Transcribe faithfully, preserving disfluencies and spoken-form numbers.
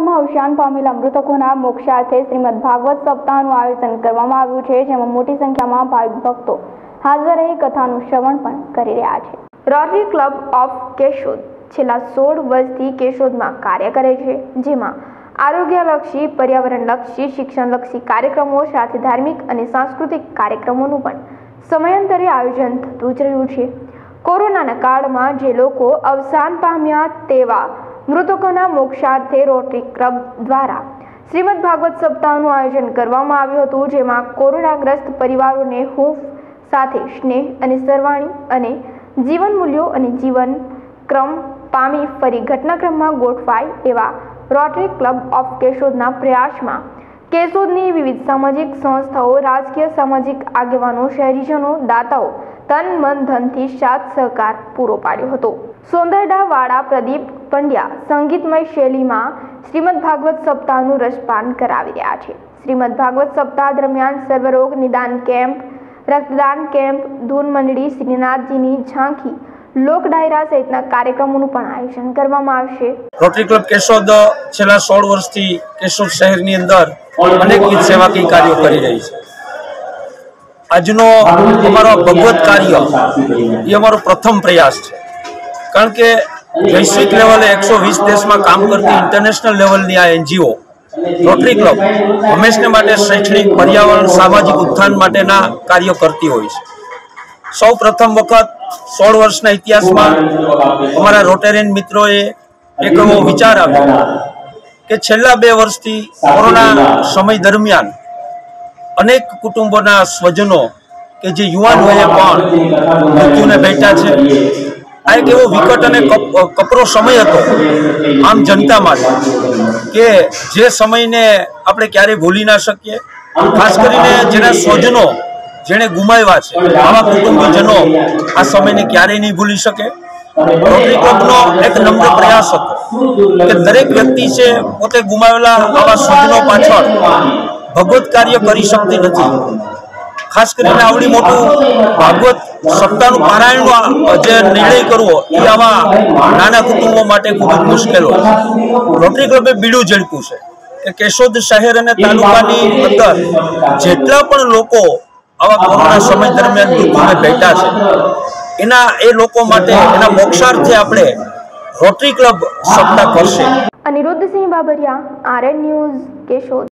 કાળમાં અવસાન પામેલા મૃતકોના મોક્ષાર્થે શ્રીમદ ભાગવત સપ્તાહનું આયોજન કરવામાં આવ્યું છે, જેમાં મોટી સંખ્યામાં ભાવિક ભક્તો હાજર રહી કથાનું શ્રવણ પણ કરી રહ્યા છે। રોટરી ક્લબ ઓફ કેશોદ છેલ્લા સોળ વર્ષથી કેશોદમાં કાર્ય કરે છે, જેમાં આરોગ્યલક્ષી, પર્યાવરણલક્ષી, શિક્ષણલક્ષી કાર્યક્રમો સાથે ધાર્મિક અને સાંસ્કૃતિક કાર્યક્રમોનું પણ સમયાંતરે આયોજન થતું જ રહ્યું છે। કોરોનાના કાળમાં જે લોકો અવસાન પામ્યા તેવા મૃતકોના મોક્ષાર્થે રોટરી ક્લબ દ્વારા શ્રીમદ ભાગવત સપ્તાહનું આયોજન કરવામાં આવ્યું હતું, જેમાં કોરોનાગ્રસ્ત પરિવારોને હૂંફ સાથે સ્નેહ અને સરવાણી અને જીવન મૂલ્યો અને જીવન ક્રમ પામી ફરી ઘટનાક્રમમાં ગોઠવાય એવા રોટરી ક્લબ ઓફ કેશોદના પ્રયાસમાં કેશોદની વિવિધ સામાજિક સંસ્થાઓ, રાજકીય સામાજિક આગેવાનો, શહેરીજનો, દાતાઓ તન મન ધનથી સાથ સહકાર પૂરો પાડ્યો હતો। સોંદરડાવાળા પ્રદીપ પંડ્યા સંગીતમય શૈલીમાં શ્રીમદ ભાગવત સપ્તાહનું રસપાન કરાવી રહ્યા છે। શ્રીમદ ભાગવત સપ્તાહ દરમિયાન સર્વરોગ નિદાન કેમ્પ, રક્તદાન કેમ્પ, ધૂન મંડળી, શ્રીનાથજીની ઝાંખી, લોક ડાયરા સહિતના કાર્યક્રમોનું પણ આયોજન કરવામાં આવશે। રોટરી ક્લબ કેશોદ છેલ્લા સોળ વર્ષથી કેશોદ શહેરની અંદર અનેકવિધ સેવાકીય કાર્યો કરી રહી છે। આજનો અમારો ભગવત કાર્ય એ અમારો પ્રથમ પ્રયાસ છે, કારણ કે વૈશ્વિક લેવલે એકસો વીસ દેશમાં કામ કરતી ઇન્ટરનેશનલ લેવલની આ એનજીઓ રોટરી ક્લબ હંમેશને માટે શૈક્ષણિક, પર્યાવરણ, સામાજિક ઉત્થાન માટેના કાર્યો કરતી હોય છે। સૌ પ્રથમ વખત સોળ વર્ષના ઇતિહાસમાં અમારા રોટેરિયન મિત્રોએ એક એવો વિચાર આવ્યો કે છેલ્લા બે વર્ષથી કોરોના સમય દરમિયાન અનેક કુટુંબોના સ્વજનો કે જે યુવાન વયે પણ મૃત્યુને ભેટ્યા છે। આ એક એવો વિકટ અને કપરો સમય હતો આમ જનતા માટે કે જે સમયને આપણે ક્યારેય ભૂલી ના શકીએ। ખાસ કરીને જેના સ્વજનો જેણે ગુમાવ્યા છે, આવા કુટુંબીજનો આ સમયને ક્યારેય નહીં ભૂલી શકે। રોટરી ક્લબનો એક નમ્ર પ્રયાસ હતો કે દરેક વ્યક્તિ છે પોતે ગુમાવેલા આવા સ્વજનો પાછળ ભગવત કાર્ય કરી શકતી નથી। ખાસ કરીને આવડી મોટું ભાગવત સપ્તાહનું પારાયણનો જે નિર્ણય કરવો એ આવા નાના કુટુંબો માટે ખૂબ જ મુશ્કેલ હોય છે। રોટરી ક્લબે બીડું ઝડપ્યું છે કે કેશોદ શહેર અને તાલુકાની અંદર જેટલા પણ લોકો આવા કોરોના સમય દરમિયાન મૃત્યુને ભેટ્યા છે, એના એ લોકો માટે એના મોક્ષાર્થે આપણે રોટરી ક્લબ સપ્તાહ કરશે। Anirudhsinh Babariya, RN news, Keshod.